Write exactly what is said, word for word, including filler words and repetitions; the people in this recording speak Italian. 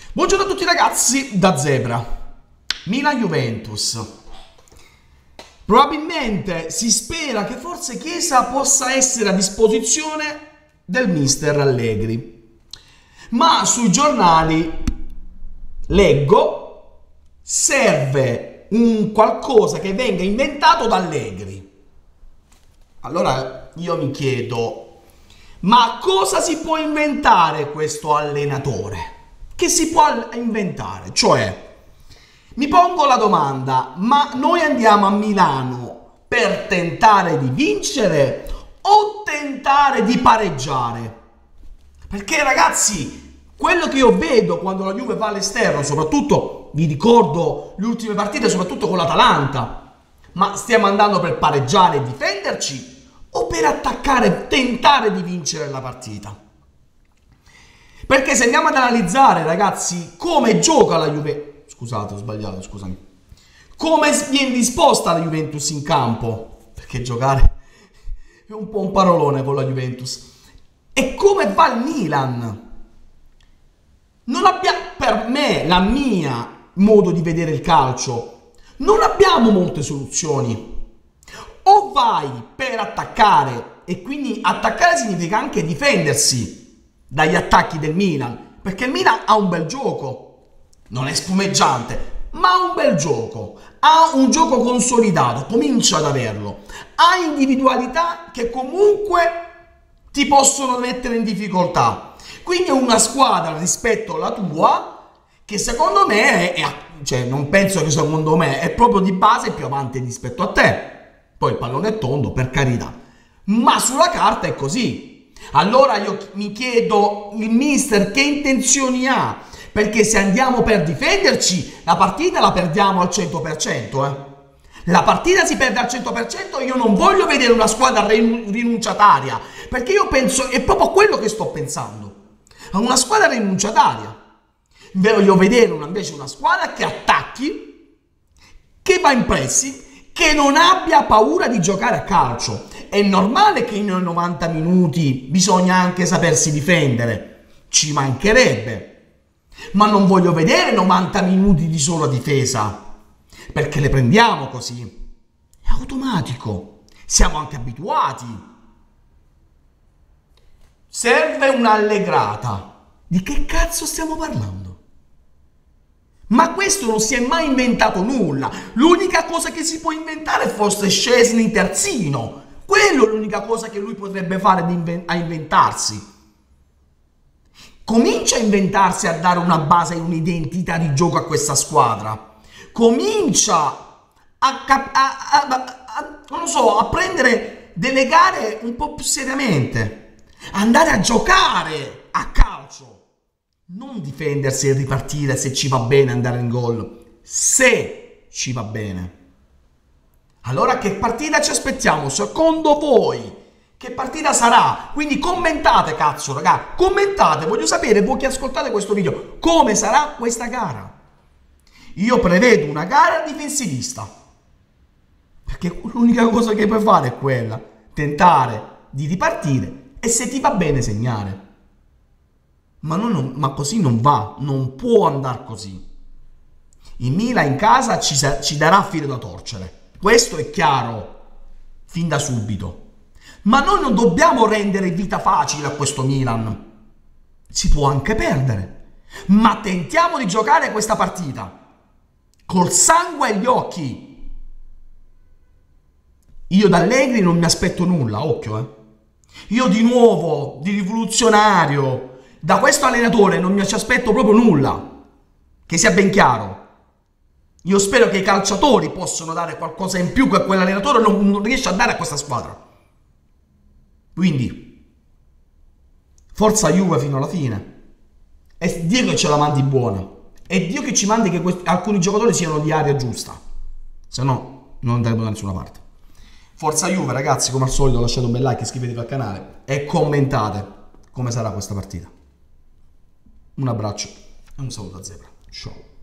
Buongiorno a tutti ragazzi da Zebra. Milan-Juventus. Probabilmente si spera che forse Chiesa possa essere a disposizione del mister Allegri. Ma sui giornali leggo serve un qualcosa che venga inventato da Allegri. Allora io mi chiedo, ma cosa si può inventare questo allenatore? Che si può inventare? Cioè, mi pongo la domanda, ma noi andiamo a Milano per tentare di vincere o tentare di pareggiare? Perché ragazzi, quello che io vedo quando la Juve va all'esterno, soprattutto, vi ricordo le ultime partite, soprattutto con l'Atalanta, ma stiamo andando per pareggiare e difenderci o per attaccare e tentare di vincere la partita? Perché se andiamo ad analizzare, ragazzi, come gioca la Juve... Scusate, ho sbagliato, scusami. Come viene disposta la Juventus in campo? Perché giocare è un po' un parolone con la Juventus. E come va il Milan? Non abbiamo, per me, la mia modo di vedere il calcio, non abbiamo molte soluzioni. O vai per attaccare, e quindi attaccare significa anche difendersi dagli attacchi del Milan, perché il Milan ha un bel gioco, non è spumeggiante, ma ha un bel gioco, ha un gioco consolidato, comincia ad averlo, ha individualità che comunque ti possono mettere in difficoltà, quindi è una squadra rispetto alla tua che secondo me è, è cioè non penso che secondo me è proprio di base più avanti rispetto a te, poi il pallone è tondo, per carità, ma sulla carta è così. Allora io mi chiedo, il mister che intenzioni ha? Perché se andiamo per difenderci, la partita la perdiamo al cento per cento, eh? La partita si perde al cento per cento, io non voglio vedere una squadra rinunciataria, perché io penso, è proprio quello che sto pensando, a una squadra rinunciataria. Voglio vedere una, invece una squadra che attacchi, che va in pressing, che non abbia paura di giocare a calcio. È normale che in novanta minuti bisogna anche sapersi difendere, ci mancherebbe, ma non voglio vedere novanta minuti di sola difesa, perché le prendiamo così, è automatico, siamo anche abituati. Serve un'allegrata. Di che cazzo stiamo parlando? Ma questo non si è mai inventato nulla. L'unica cosa che si può inventare è forse Szczesny terzino. Quello è l'unica cosa che lui potrebbe fare a inventarsi. Comincia a inventarsi, a dare una base e un'identità di gioco a questa squadra. Comincia a, a, a, a, a non lo so, a prendere delle gare un po' più seriamente. Andare a giocare a calcio. Non difendersi e ripartire se ci va bene andare in gol. Se ci va bene. Allora che partita ci aspettiamo? Secondo voi che partita sarà? Quindi commentate, cazzo, raga. Commentate, voglio sapere voi che ascoltate questo video come sarà questa gara. Io prevedo una gara difensivista, perché l'unica cosa che puoi fare è quella, tentare di ripartire e se ti va bene segnare. Ma, non, ma così non va, non può andare così. Il Milan in casa ci, ci darà filo da torcere. Questo è chiaro, fin da subito. Ma noi non dobbiamo rendere vita facile a questo Milan. Si può anche perdere. Ma tentiamo di giocare questa partita. Col sangue agli occhi. Io da Allegri non mi aspetto nulla, occhio, eh. Io di nuovo, di rivoluzionario, da questo allenatore non mi ci aspetto proprio nulla. Che sia ben chiaro. Io spero che i calciatori possano dare qualcosa in più che quell'allenatore non, non riesce a dare a questa squadra. Quindi, forza Juve fino alla fine. E Dio che ce la mandi buona. E Dio che ci mandi che questi, alcuni giocatori siano di aria giusta. Se no, non andremo da nessuna parte. Forza Juve, ragazzi, come al solito lasciate un bel like, iscrivetevi al canale e commentate come sarà questa partita. Un abbraccio e un saluto a Zebra. Ciao.